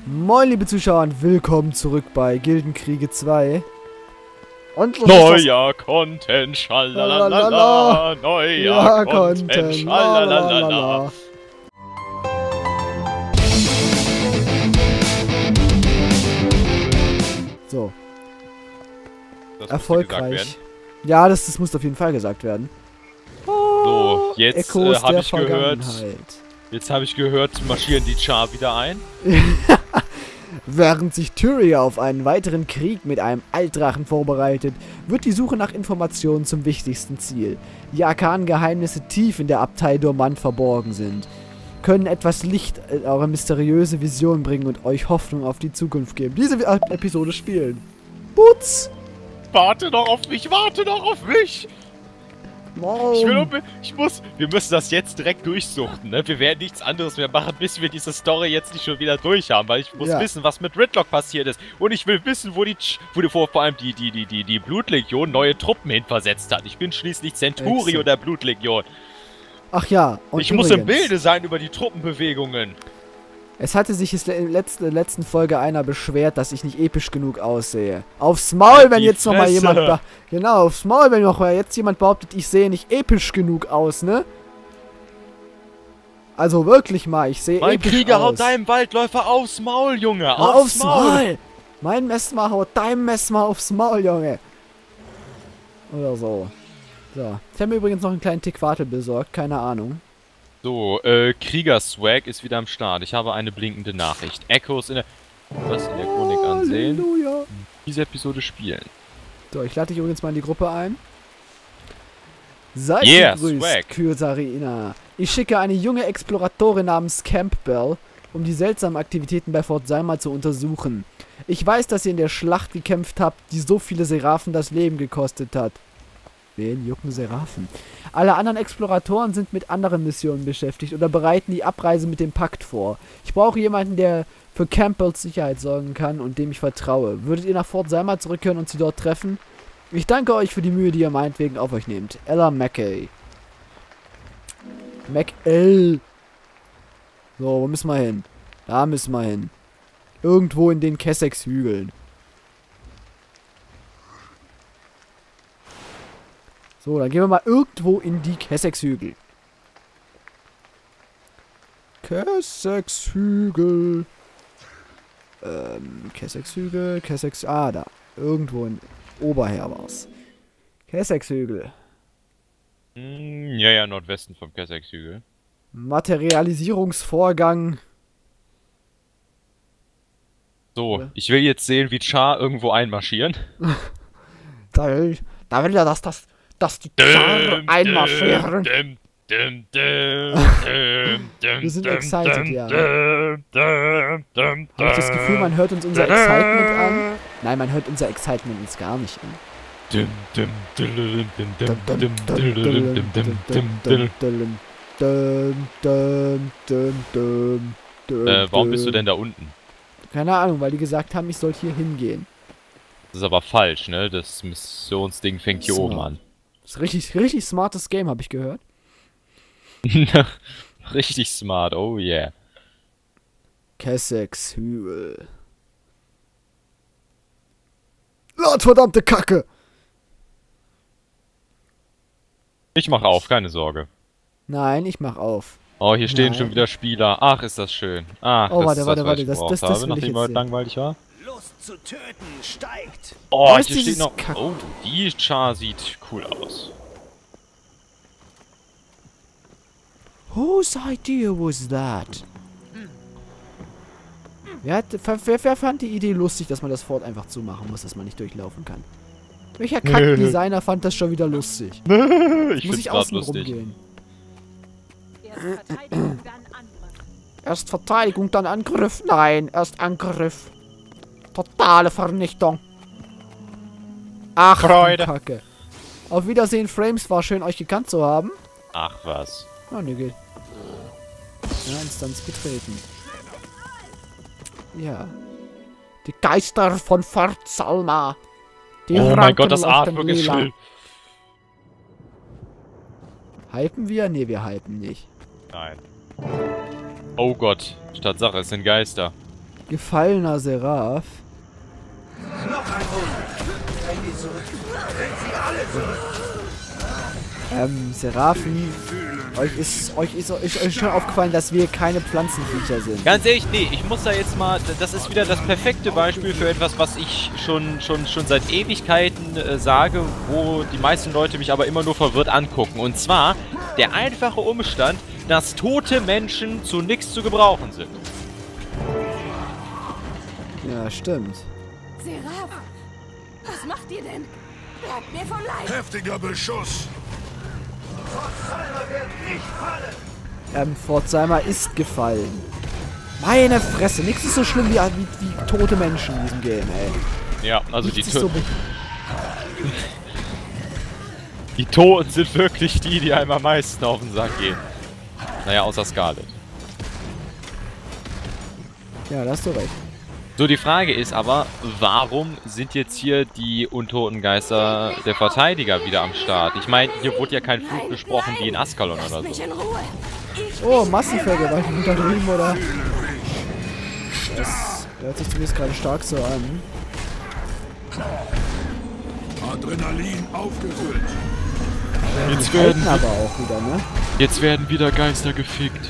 Moin liebe Zuschauer und willkommen zurück bei Gildenkriege 2. Und neuer Content, schalalala, neuer Content, schalalala. So. Das Erfolgreich. Ja, das muss auf jeden Fall gesagt werden. So, jetzt habe ich gehört. Jetzt habe ich gehört, marschieren die Char wieder ein. Während sich Tyria auf einen weiteren Krieg mit einem Altdrachen vorbereitet, wird die Suche nach Informationen zum wichtigsten Ziel. Die Arkan-Geheimnisse tief in der Abtei Dormant verborgen sind, können etwas Licht in eure mysteriöse Vision bringen und euch Hoffnung auf die Zukunft geben. Diese Episode spielen. Putz! Warte doch auf mich, warte doch auf mich! Wir müssen das jetzt direkt durchsuchten, ne? Wir werden nichts anderes mehr machen, bis wir diese Story jetzt nicht schon wieder durch haben, weil ich muss wissen, was mit Ridlock passiert ist. Und ich will wissen, wo vor allem die Blutlegion neue Truppen hinversetzt hat. Ich bin schließlich Centurio der Blutlegion. Ach ja, und ich muss im Bilde sein über die Truppenbewegungen. Es hatte sich in der letzten Folge einer beschwert, dass ich nicht episch genug aussehe. Aufs Maul, wenn jetzt nochmal jemand... Genau, aufs Maul, wenn noch mal jetzt jemand behauptet, ich sehe nicht episch genug aus, ne? Also wirklich mal, ich sehe episch aus. Mein Krieger haut deinem Waldläufer aufs Maul, Junge! Aufs Maul! Mein Messmer haut deinem Messmer aufs Maul, Junge! Oder so. So. Ich habe mir übrigens noch einen kleinen Tickwartel besorgt, keine Ahnung. So, Krieger-Swag ist wieder am Start. Ich habe eine blinkende Nachricht. Echos in der Chronik ansehen. Halleluja. Diese Episode spielen. So, ich lade dich übrigens mal in die Gruppe ein. Seid gegrüßt, Kyrsarina. Ich schicke eine junge Exploratorin namens Campbell, um die seltsamen Aktivitäten bei Fort Salma zu untersuchen. Ich weiß, dass ihr in der Schlacht gekämpft habt, die so viele Seraphen das Leben gekostet hat. Wen jucken Seraphen? Alle anderen Exploratoren sind mit anderen Missionen beschäftigt oder bereiten die Abreise mit dem Pakt vor. Ich brauche jemanden, der für Campbells Sicherheit sorgen kann und dem ich vertraue. Würdet ihr nach Fort Salma zurückkehren und sie dort treffen? Ich danke euch für die Mühe, die ihr meinetwegen auf euch nehmt. Ella Mackey. Mackey. So, wo müssen wir hin? Da müssen wir hin. Irgendwo in den Kessex-Hügeln. So, dann gehen wir mal irgendwo in die Kessex-Hügel. Kessex-Hügel. Kessex-Hügel, ah, da. Irgendwo in Oberher war's. Kessex-Hügel. Ja, Nordwesten vom Kessex-Hügel. Materialisierungsvorgang. So, ich will jetzt sehen, wie Char irgendwo einmarschieren. Da will er, dass die Char einmarschieren. Wir sind excited, ja. Habe ich das Gefühl, man hört uns unser Excitement an? Nein, man hört unser Excitement uns gar nicht an. Warum bist du denn da unten? Keine Ahnung, weil die gesagt haben, ich soll hier hingehen. Das ist aber falsch, ne? Das Missionsding fängt hier oben an. Das ist richtig smartes Game, habe ich gehört. Richtig smart, oh yeah. Kessex-Hügel. Lord, verdammte Kacke! Ich mach auf, keine Sorge. Nein, ich mach auf. Oh, hier stehen schon wieder Spieler. Ach, ist das schön. Ach, oh, das warte, das will ich jetzt langweilig war. Lust zu töten steigt. Oh, hier steht noch... Oh, die Char sieht cool aus. Whose idea was that? Wer fand die Idee lustig, dass man das Fort einfach zumachen muss, dass man nicht durchlaufen kann? Welcher Kackdesigner fand das schon wieder lustig? Ich muss ich außen rumgehen. Erst Verteidigung, dann Angriff. Nein, erst Angriff. Totale Vernichtung. Ach, Freude. Kacke. Auf Wiedersehen, Frames. War schön, euch gekannt zu haben. Ach, was. Oh, ne, geht. Ja, Instanz betreten. Ja. Die Geister von Fort Salma. Die oh mein Gott, das Artwork ist schön. Hypen wir? Ne, wir hypen nicht. Nein. Oh Gott, Tatsache, es sind Geister. Gefallener Seraph. Noch ein Hund. Bring die zurück. Bring sie alle zurück. Seraphen, euch ist schon aufgefallen, dass wir keine Pflanzenviecher sind. Ganz ehrlich, nee, ich muss da jetzt mal, das ist wieder das perfekte Beispiel für etwas, was ich schon seit Ewigkeiten sage, wo die meisten Leute mich aber immer nur verwirrt angucken. Und zwar der einfache Umstand, dass tote Menschen zu nichts zu gebrauchen sind. Ja, stimmt. Seraph, was macht ihr denn? Bleibt mir vom Leib! Heftiger Beschuss. Pforzheimer ist gefallen. Meine Fresse, nichts ist so schlimm wie tote Menschen in diesem Game, ey. Ja, also nichts so die Toten sind wirklich die einem am meisten auf den Sack gehen. Naja, außer Scarlet. Ja, da hast du recht. So, die Frage ist aber, warum sind jetzt hier die untoten Geister der Verteidiger wieder am Start? Ich meine, hier wurde ja kein Fluch gesprochen wie in Askalon oder so. Oh, Massenvergewaltigung da drüben, oder? Das hört sich zumindest gerade stark so an. Adrenalin aufgefüllt. Jetzt werden aber auch wieder, ne? Jetzt werden wieder Geister gefickt.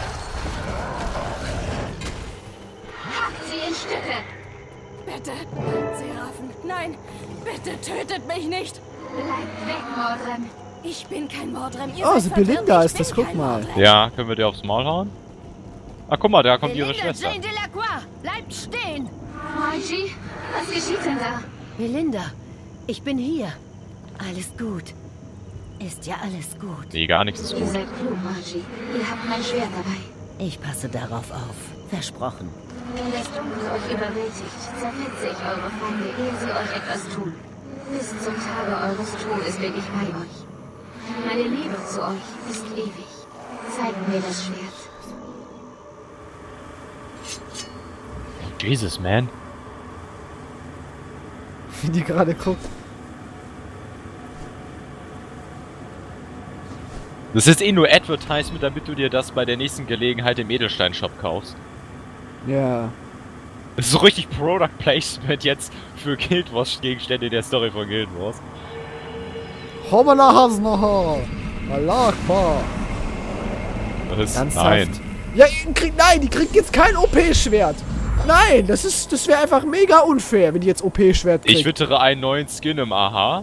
Bitte, Seraphen, nein, bitte tötet mich nicht. Bleibt weg, Mordrem. Ich bin kein Mordrem. Oh, so Belinda ist das, guck mal. Ja, können wir dir aufs Maul hauen? Ah, guck mal, da kommt ihre Schwester. Jane Delacroix, bleibt stehen. Margie, was geschieht denn da? Belinda, ich bin hier. Alles gut. Ist ja alles gut. Nee, gar nichts ist Ihr gut. seid klug, Margie. Ihr habt mein Schwert dabei. Ich passe darauf auf. Versprochen. Wenn das Dunkel euch überwältigt, zerfetze ich eure Feinde, ehe sie euch etwas tun. Bis zum Tage eures Todes bin ich bei euch. Meine Liebe zu euch ist ewig. Zeigt mir das Schwert. Jesus, man. Wie die gerade guckt. Das ist eh nur Advertisement, damit du dir das bei der nächsten Gelegenheit im Edelstein-Shop kaufst. Ja. Das ist so richtig Product Placement jetzt für Guild Wars Gegenstände in der Story von Guild Wars. Hoppala Hasnaha! Allah Akbar! Nein. Ja, nein, die kriegt jetzt kein OP-Schwert! Nein, das wäre einfach mega unfair, wenn die jetzt OP-Schwert kriegt. Ich wittere einen neuen Skin im AHA.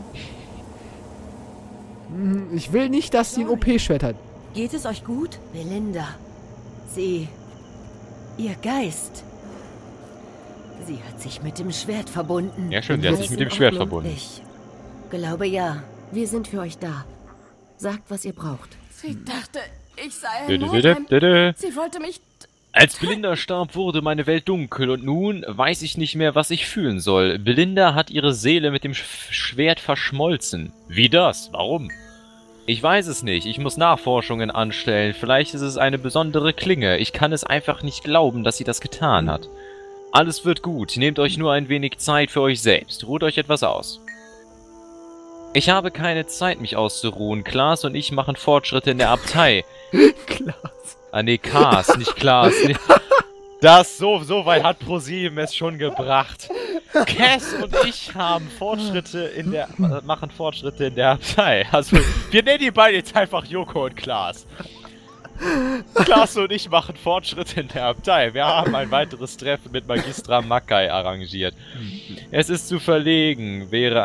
Ich will nicht, dass sie ein OP-Schwert hat. Geht es euch gut? Belinda. Sie... Ihr Geist. Sie hat sich mit dem Schwert verbunden. Ja, schön, sie hat sich mit dem Schwert verbunden. Ich glaube ja. Wir sind für euch da. Sagt, was ihr braucht. Sie dachte, ich sei ein Mordrem. Sie wollte mich... Als Belinda starb, wurde meine Welt dunkel und nun weiß ich nicht mehr, was ich fühlen soll. Belinda hat ihre Seele mit dem Schwert verschmolzen. Wie das? Warum? Ich weiß es nicht. Ich muss Nachforschungen anstellen. Vielleicht ist es eine besondere Klinge. Ich kann es einfach nicht glauben, dass sie das getan hat. Alles wird gut. Nehmt euch nur ein wenig Zeit für euch selbst. Ruht euch etwas aus. Ich habe keine Zeit, mich auszuruhen. Klaas und ich machen Fortschritte in der Abtei. Klaas. Ah, nee, Klaas, nicht Klaas. Nee. Das, so weit hat ProSieben es schon gebracht. Cass und ich haben machen Fortschritte in der Abtei. Also, wir nennen die beiden jetzt einfach Joko und Klaas. Klaas und ich machen Fortschritte in der Abtei. Wir haben ein weiteres Treffen mit Magistra Makai arrangiert. Es zu verlegen wäre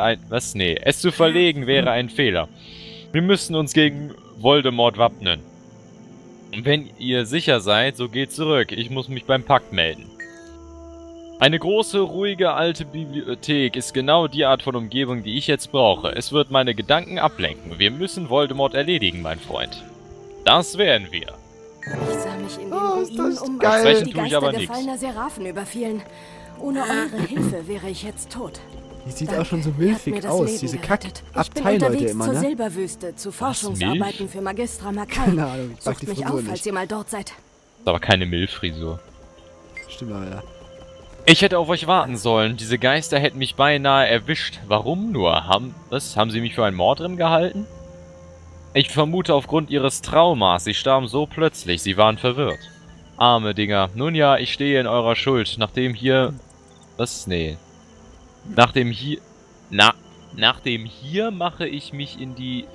ein Fehler. Wir müssen uns gegen Voldemort wappnen. Wenn ihr sicher seid, so geht zurück. Ich muss mich beim Pakt melden. Eine große, ruhige, alte Bibliothek ist genau die Art von Umgebung, die ich jetzt brauche. Es wird meine Gedanken ablenken. Wir müssen Voldemort erledigen, mein Freund. Das werden wir. Ich sah mich in den Ruinen um geil. die Geister gefallener Seraphen überfielen. Ohne eure Hilfe wäre ich jetzt tot. Die sieht auch schon so milfig aus, diese Kack-Abtei-Leute immer, zur ne? Silberwüste, zu Forschungsarbeiten für Magistra Makai. Keine Ahnung, ich Sucht mich auf, falls ihr mal dort seid. Das ist aber keine Milchfrisur. Stimmt, Alter. Ich hätte auf euch warten sollen. Diese Geister hätten mich beinahe erwischt. Warum nur? Haben sie mich für einen Mordrem gehalten? Ich vermute aufgrund ihres Traumas. Sie starben so plötzlich. Sie waren verwirrt. Arme Dinger. Nun ja, ich stehe in eurer Schuld. Nachdem hier... Was? Nee. Nachdem hier... Nachdem hier mache ich mich in die...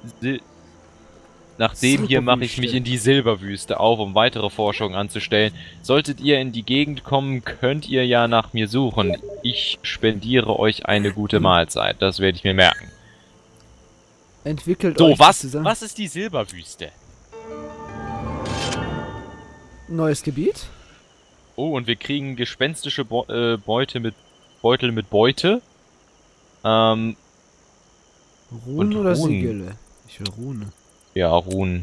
Nachdem hier mache ich mich in die Silberwüste auf, um weitere Forschungen anzustellen. Solltet ihr in die Gegend kommen, könnt ihr ja nach mir suchen. Ich spendiere euch eine gute Mahlzeit. Das werde ich mir merken. Entwickelt so, euch was ist die Silberwüste? Neues Gebiet? Oh, und wir kriegen gespenstische Beutel mit Beute. Runen oder Sigille? Ich will Rune. Ja, Runen.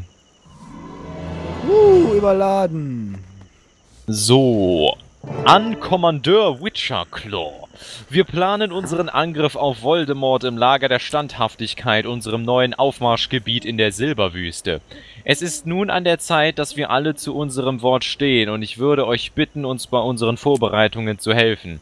Überladen. So. An Kommandeur Witcherclaw. Wir planen unseren Angriff auf Voldemort im Lager der Standhaftigkeit, unserem neuen Aufmarschgebiet in der Silberwüste. Es ist nun an der Zeit, dass wir alle zu unserem Wort stehen, und ich würde euch bitten, uns bei unseren Vorbereitungen zu helfen.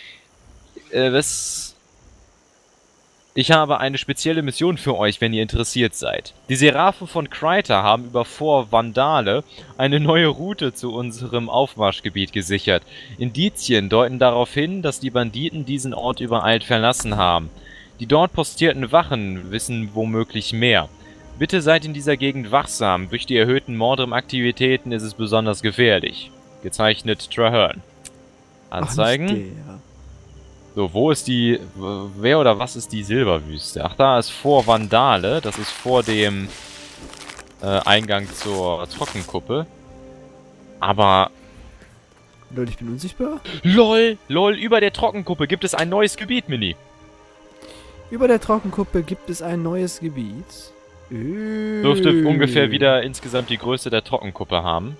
Ich habe eine spezielle Mission für euch, wenn ihr interessiert seid. Die Seraphen von Kryta haben über Fort Vandale eine neue Route zu unserem Aufmarschgebiet gesichert. Indizien deuten darauf hin, dass die Banditen diesen Ort übereilt verlassen haben. Die dort postierten Wachen wissen womöglich mehr. Bitte seid in dieser Gegend wachsam. Durch die erhöhten Mordrum-Aktivitäten ist es besonders gefährlich. Gezeichnet Traherne. Anzeigen. So, wo ist die... Wer oder was ist die Silberwüste? Ach, da ist Fort Vandale. Das ist vor dem Eingang zur Trockenkuppe. Aber... Lol, ich bin unsichtbar? LOL! LOL, über der Trockenkuppe gibt es ein neues Gebiet, Mini. Über der Trockenkuppe gibt es ein neues Gebiet. Dürfte ungefähr wieder insgesamt die Größe der Trockenkuppe haben.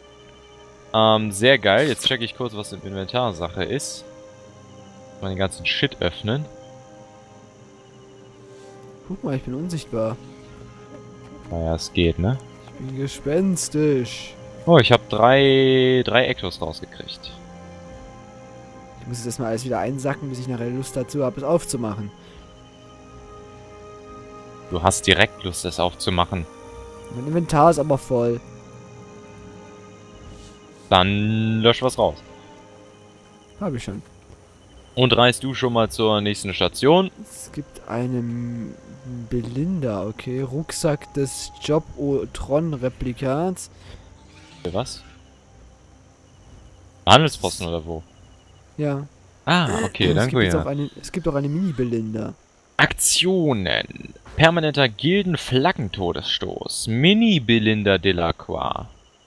Sehr geil. Jetzt checke ich kurz, was im Inventar Sache ist. Mal den ganzen Shit öffnen. Guck mal, ich bin unsichtbar. Naja, es geht, ne? Ich bin gespenstisch. Oh, ich habe drei Ectos rausgekriegt. Ich muss jetzt erstmal alles wieder einsacken, bis ich nachher Lust dazu habe, es aufzumachen. Du hast direkt Lust, es aufzumachen. Mein Inventar ist aber voll. Dann lösch was raus. Hab ich schon. Und reist du schon mal zur nächsten Station? Es gibt einen Belinda, okay. Rucksack des Job-O-Tron-Replikats. Was? Handelsposten oder wo? Ja. Ah, okay, danke. Es gibt auch eine Mini-Belinda. Aktionen. Permanenter Gilden-Flaggentodesstoß. Mini-Belinda Delacroix.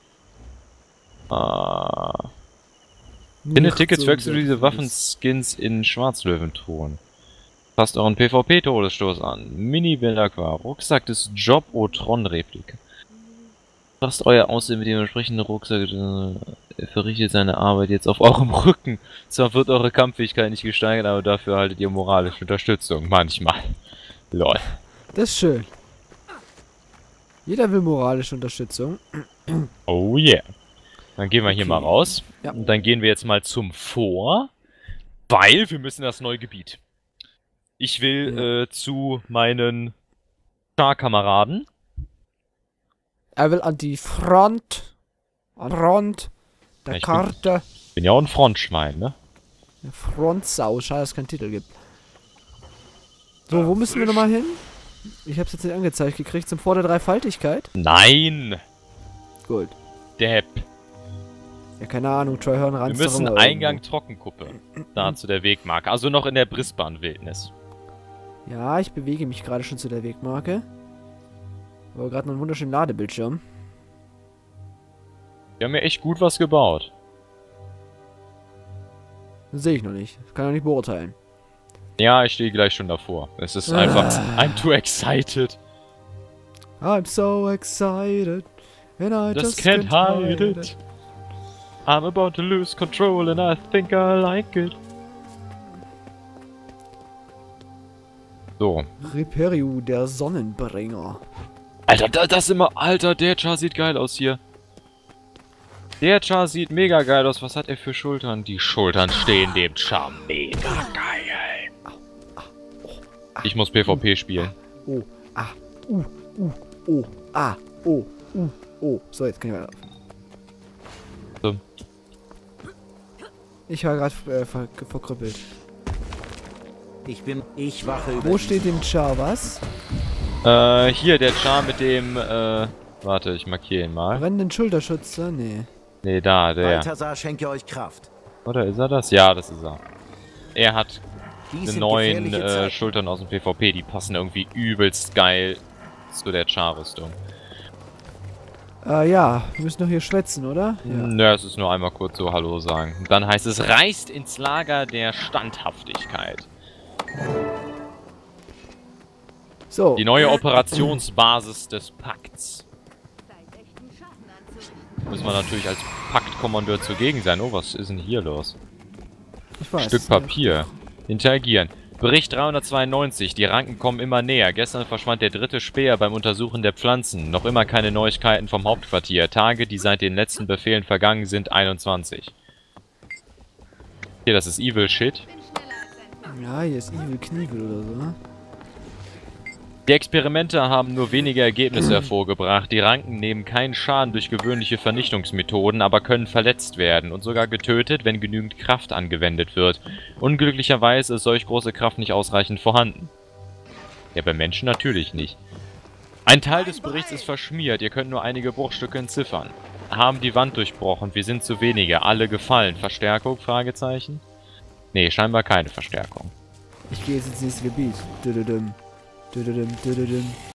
Finde Tickets für exklusive Waffenskins in Schwarzlöwentruhen. Passt euren PvP-Todesstoß an. Mini-Delacroix. Rucksack des Job-O-Tron-Replika. Passt euer Aussehen mit dem entsprechenden Rucksack. Er verrichtet seine Arbeit jetzt auf eurem Rücken. Zwar wird eure Kampffähigkeit nicht gesteigert, aber dafür haltet ihr moralische Unterstützung. Manchmal. Lol. Das ist schön. Jeder will moralische Unterstützung. Oh yeah. Dann gehen wir hier mal raus. Ja. Und dann gehen wir jetzt mal zum Vor. Weil wir müssen das neue Gebiet. Ich will zu meinen Starkameraden. Er will an die Front. Front der Karte. Bin ja auch ein Frontschwein, ne? Eine Frontsau. Schade, dass es keinen Titel gibt. So, wo müssen wir nochmal hin? Ich hab's jetzt nicht angezeigt gekriegt. Zum Vor der Dreifaltigkeit? Nein! Gut. Depp. Ja, keine Ahnung. Traherne ran. Wir müssen Eingang Trockenkuppe. Da zu der Wegmarke. Also noch in der Brisbane-Wildnis. Ja, ich bewege mich gerade schon zu der Wegmarke. Aber gerade noch einen wunderschönen Ladebildschirm. Die haben ja echt gut was gebaut. Das sehe ich noch nicht. Kann ich nicht beurteilen. Ja, ich stehe gleich schon davor. Es ist einfach... I'm too excited. I'm so excited. And I Just can't hide it. I'm about to lose control and I think I like it. So. Riperiu, der Sonnenbringer. Alter, das immer... Alter, der Char sieht geil aus hier. Der Char sieht mega geil aus. Was hat er für Schultern? Die Schultern stehen dem Char mega geil. Ich muss PvP spielen. Oh, oh. So, jetzt kann ich weiter. Ich war gerade verkrüppelt. Ich wache über. Wo steht dem Char was? Hier, der Char mit dem, warte, ich markiere ihn mal. Brennenden Schulterschützer? Nee. Nee, da, der. Balthasar schenke euch Kraft. Oder ist er das? Ja, das ist er. Er hat Dies eine sind neuen gefährliche Zeiten. Schultern aus dem PvP, die passen irgendwie übelst geil zu der Char-Rüstung. Ja, wir müssen doch hier schwätzen, oder? Ja. Nö, es ist nur einmal kurz so Hallo sagen. Und dann heißt es, reist ins Lager der Standhaftigkeit. So. Die neue Operationsbasis des Pakts. Muss man natürlich als Paktkommandeur zugegen sein. Oh, was ist denn hier los? Ich weiß. Stück Papier. Interagieren. Bericht 392. Die Ranken kommen immer näher. Gestern verschwand der 3. Speer beim Untersuchen der Pflanzen. Noch immer keine Neuigkeiten vom Hauptquartier. Tage, die seit den letzten Befehlen vergangen sind, 21. Hier, das ist Evil Shit. Ja, hier ist Evil Knievel oder so, ne? Die Experimente haben nur wenige Ergebnisse hervorgebracht. Die Ranken nehmen keinen Schaden durch gewöhnliche Vernichtungsmethoden, aber können verletzt werden und sogar getötet, wenn genügend Kraft angewendet wird. Unglücklicherweise ist solch große Kraft nicht ausreichend vorhanden. Ja, bei Menschen natürlich nicht. Ein Teil des Berichts ist verschmiert, ihr könnt nur einige Bruchstücke entziffern. Haben die Wand durchbrochen, wir sind zu wenige, alle gefallen. Verstärkung? Fragezeichen? Nee, scheinbar keine Verstärkung. Ich gehe jetzt ins nächste Gebiet. Dududum. Dududum, dududum.